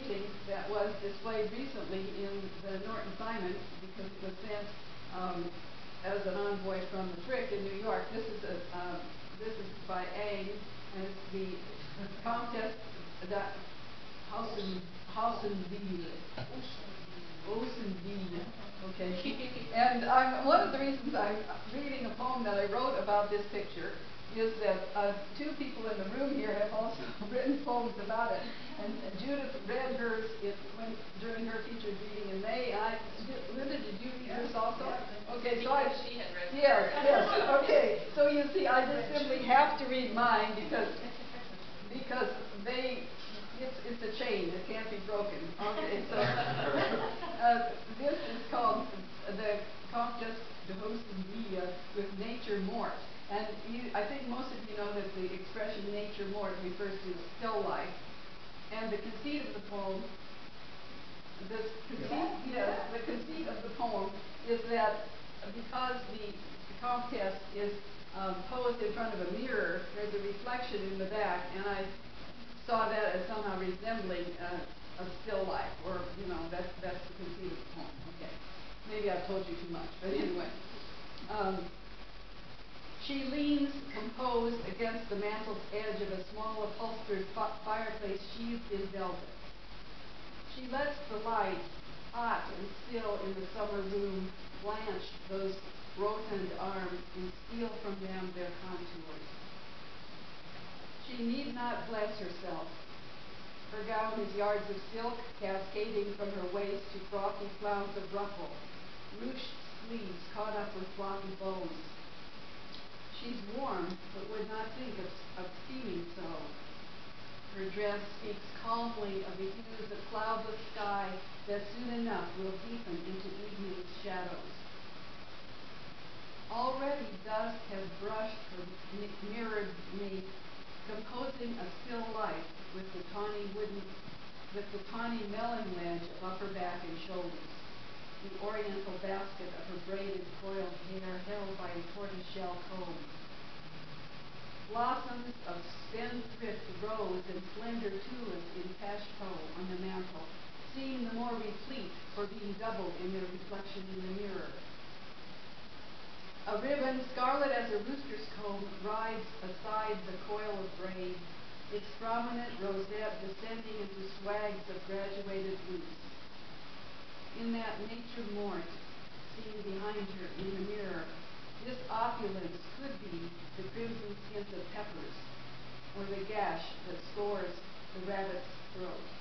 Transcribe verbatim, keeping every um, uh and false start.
painting that was displayed recently in the Norton Simon because it was sent um, as an envoy from the Frick in New York. This is a uh, this is by Ang, and it's the Comtesse Hausen Hausenville. Hausenville. Okay. And I'm, one of the reasons I'm reading a poem that I wrote about this picture is that uh, two people in the room here have also written poems about it. And Judith read hers in, when, during her featured reading in May. And I, Linda, did you read yours also? Okay, so I. She had read Yes, yes. Okay. So you see, I just simply have to read mine because because they. It's, it's a chain. It can't be broken. Okay, so uh, this is called the Comtesse de Hausenville with Nature Mort. And you, I think most of you know that the expression nature mort refers to still life. And the conceit of the poem, the conceit, yes, the conceit of the poem is that because the, the Comtesse is um, posed in front of a mirror, there's a reflection in the back, and I saw that as somehow resembling uh, a still life, or, you know, that's, that's the conceit of the poem. Okay. Maybe I've told you too much, but anyway. Um, she leans, composed, against the mantel's edge of a small upholstered fireplace sheathed in velvet. She lets the light, hot and still in the summer room, blanch those rotund arms and steal from them their contours. She need not bless herself. Her gown is yards of silk cascading from her waist to frothy clouds of ruffle, ruched sleeves caught up with floppy bows. She's warm, but would not think of, of steaming so. Her dress speaks calmly of the hues of cloudless sky that soon enough will deepen into evening's shadows. Already dusk has brushed her mirrored nape, composing a still life with the tawny wooden, with the tawny melon wedge of upper back and shoulders, the oriental basket of her braided coiled hair held by a tortoiseshell comb. Blossoms of spendthrift rose and slender tulips in cachepot on the mantel seem the more replete for being doubled in their reflection in the mirror. A ribbon, scarlet as a rooster's comb, rides aside the coil of braid, its prominent rosette descending into swags of graduated roots. In that nature mort, seen behind her in the mirror, this opulence could be the crimson tint of peppers, or the gash that scores the rabbit's throat.